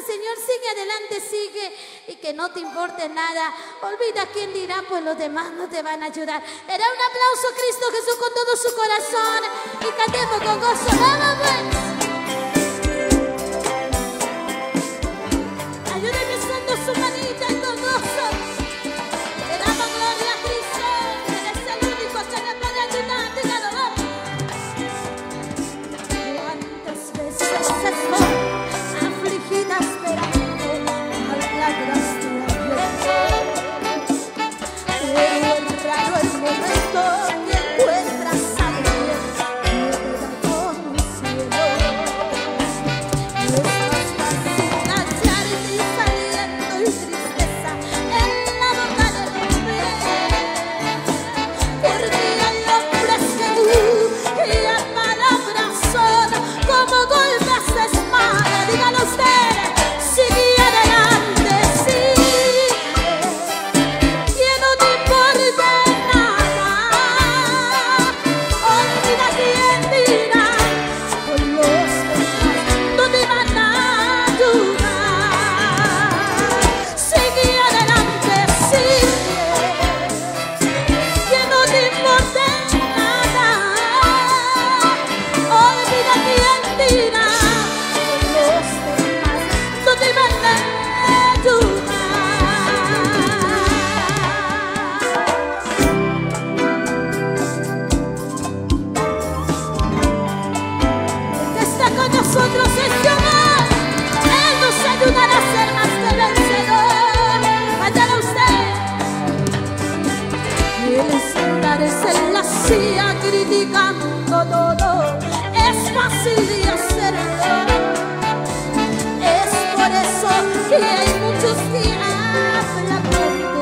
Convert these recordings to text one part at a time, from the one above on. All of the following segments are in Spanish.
Señor, sigue adelante, sigue, y que no te importe nada. Olvida quién dirá, pues los demás no te van a ayudar. Le da un aplauso a Cristo Jesús con todo su corazón y cantemos con gozo. ¡Vamos, pues! Ayúdenme usando su manita y con gozo. Le damos gloria a Cristo. Él es el único que me puede ayudar. Dígalo, vamos. ¿Cuántas veces estoy afligida esperando milagros de la vida? Pero es raro el momento que encuentras a Dios que te da consuelo. No es más fácil hallarte y saliendo y tristeza en la boca del hombre, porque hay hombres que y a palabras son como golpes de espada. Dígalo usted, sigue adelante, sigue, que no te importe nada. Olvida quién dirá, por los demás no te van a ayudar. Sigue adelante, sigue, que no te importe nada. Olvida quién dirá, por los demás no te van a ayudar. El que está con nosotros es Jehová. Él nos ayudará a ser más que vencedor. Mándalo usted. El estar es en la silla criticando todo. Es fácil de hacerlo. Es por eso que hay muchos que hablan por tu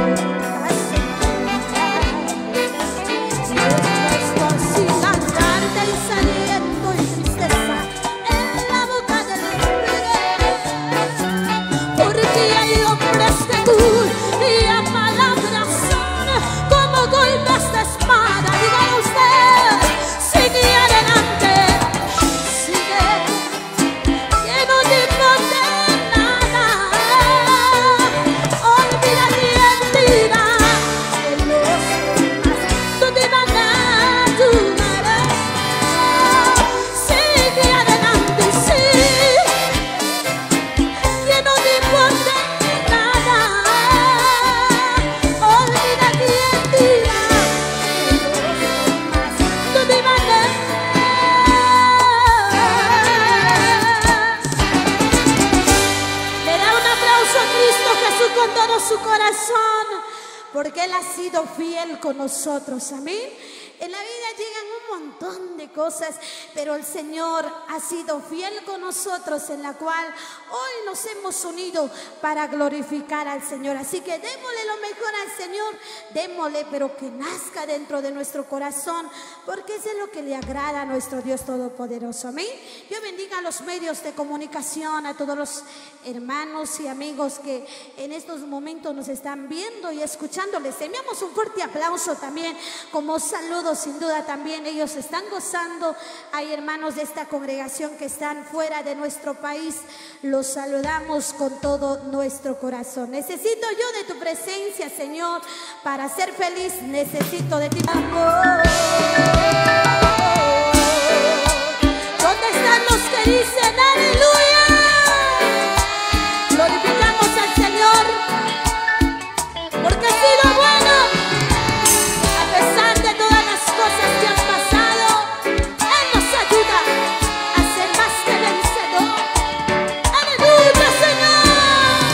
no es fácil andarte y saliendo y tristeza en la boca del hombre, porque hay hombres que y a palabras son como golpes de espada. Dígalo usted, sigue adelante, sigue, que no te importe nada. Olvida quién dirá, que los demás no te van a ayudar. Sigue adelante, sigue, que no te importe nada. Olvida quién dirá, que los demás no te van a ayudar. Le da un aplauso a Cristo Jesús con todo su corazón, porque Él ha sido fiel con nosotros. Amén. En la vida llegan un montón de cosas, pero el Señor ha sido fiel con nosotros, en la cual hoy nos hemos unido para glorificar al Señor. Así que démosle lo mejor al Señor, démosle, pero que nazca dentro de nuestro corazón, porque eso es lo que le agrada a nuestro Dios Todopoderoso. Amén. Dios bendiga a los medios de comunicación, a todos los hermanos y amigos que en estos momentos nos están viendo y escuchando. Les enviamos un fuerte aplauso también como saludo. Sin duda también ellos están gozando. Hay hermanos de esta congregación que están fuera de nuestro país. Los saludamos con todo nuestro corazón. Necesito yo de tu presencia, Señor, para ser feliz. Necesito de ti, amor. ¿Dónde están los que dicen aleluya? Glorificamos al Señor, porque ha sido bueno. A pesar de todas las cosas que han pasado, Él nos ayuda a ser más que vencedor. ¡Aleluya, Señor!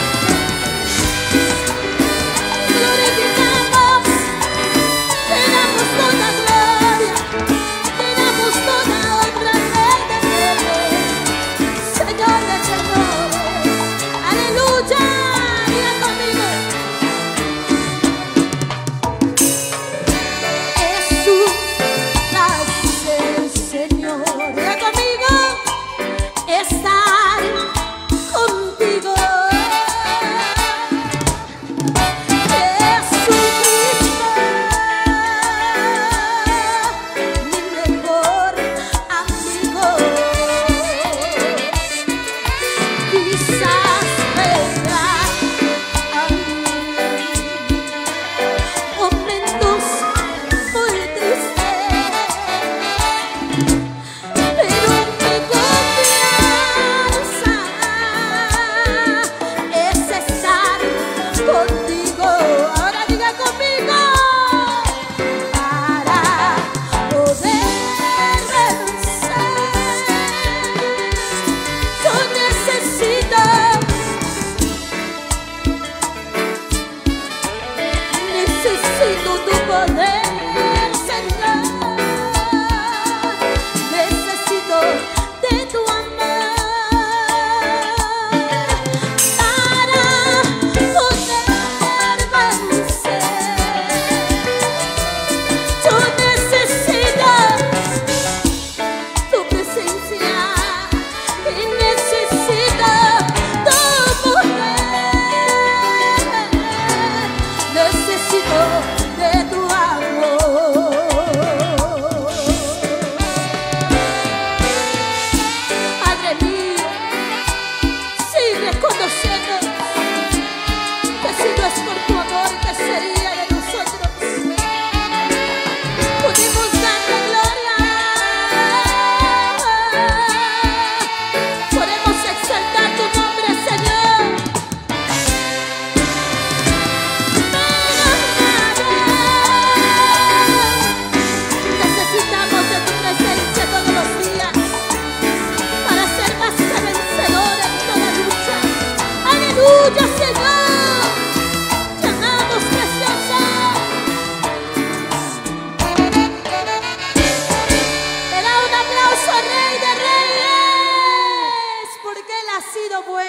Glorificamos, te damos toda gloria, te damos toda honra, Rey de Reyes.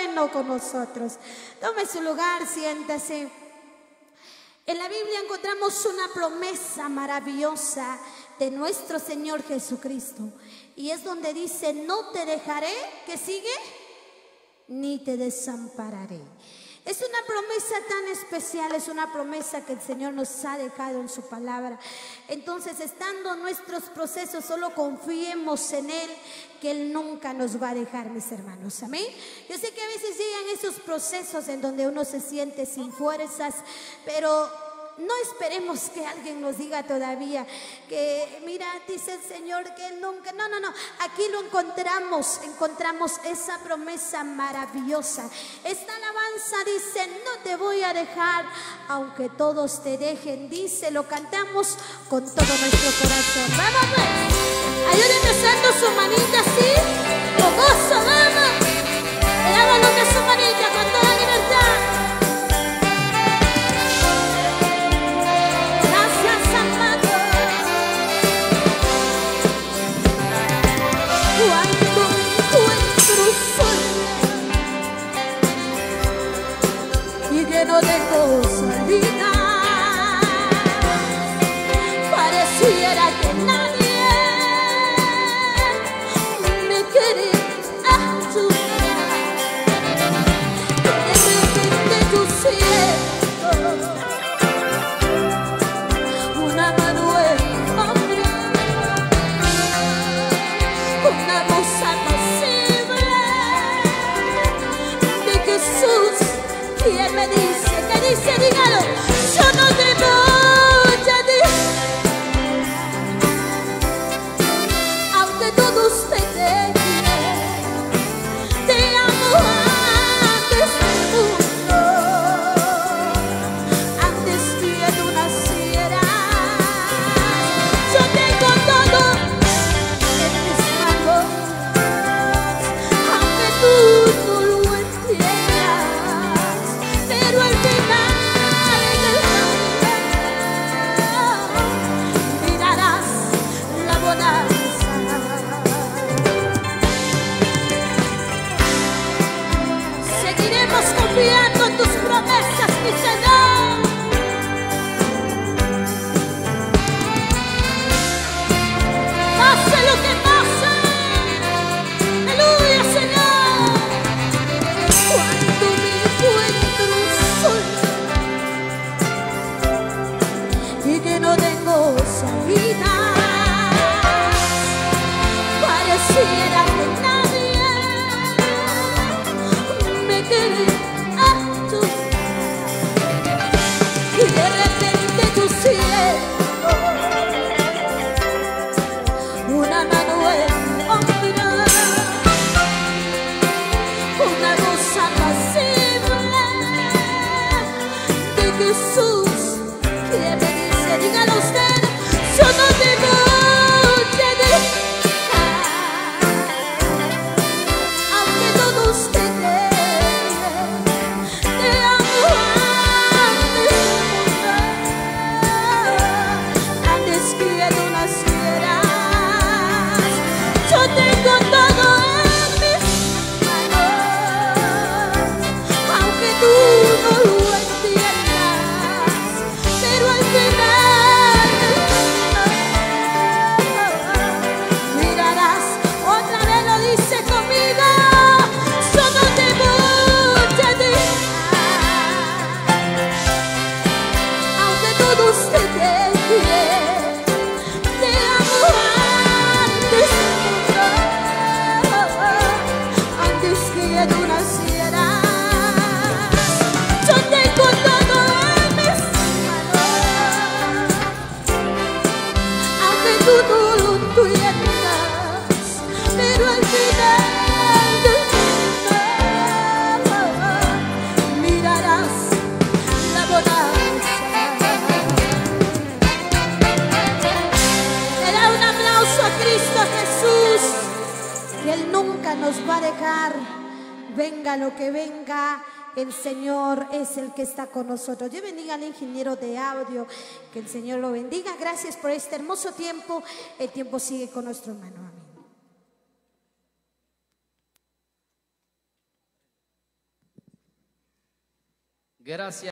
bueno con nosotros. Tome su lugar, siéntase. En la Biblia encontramos una promesa maravillosa de nuestro Señor Jesucristo. Y es donde dice, no te dejaré, ¿qué sigue? Ni te desampararé. Es una promesa tan especial, es una promesa que el Señor nos ha dejado en su palabra. Entonces, estando en nuestros procesos, solo confiemos en Él, que Él nunca nos va a dejar, mis hermanos. Amén. Yo sé que a veces llegan esos procesos en donde uno se siente sin fuerzas, pero no esperemos que alguien nos diga todavía que, mira, dice el Señor que Él nunca. No, no, no. Aquí lo encontramos esa promesa maravillosa. Esta alabanza dice, no te voy a dejar, aunque todos te dejen. Dice, lo cantamos con todo nuestro corazón. Vamos pues. Ayúdenme usando su manita así, con gozo, vamos. Lávalo de su manita con toda libertad. Cuando me encuentro sola y que no tengo salida, pareciera que nadie me quiere ayudar. De repente tú siento una mano en hombre, una voz apacible de Jesús, y Él me dice, ¿qué dice? Dígalo, yo no te voy a dejar, aunque todos te dejen, te amo antes del mundo, antes que tú nacieras. Yo tengo todo en mis manos, aunque tú no lo entiendas, pero al final del camino mirarás la bonanza. Seguiremos confiando en tus promesas, mi Señor. Pase lo que pase, aleluya, Señor. Cuando me encuentro sola y que no tengo salida, pareciera que nadie me quiere ayudar, y de repente tú siento una mano en hombro, una voz apacible de Jesús, que me dice, dígalo usted, yo no te voy a dejar, aunque todos te dejen, te amo antes que tú nacieras. Yo tengo todo en mis manos, aunque tú no lo entiendas, pero al final mirarás. Otra vez lo dice conmigo, yo no te voy a dejar, aunque todos te dejen, te amo antes que tú nacieras. Yo tengo todo en mis manos, aunque tú no lo entiendas, pero al final del camino mirarás la bonanza. Le da un aplauso a Cristo Jesús, que Él nunca nos va a dejar. Venga lo que venga, el Señor es el que está con nosotros. Yo bendiga al ingeniero de audio, que el Señor lo bendiga. Gracias por este hermoso tiempo. El tiempo sigue con nuestro hermano. Amén. Gracias.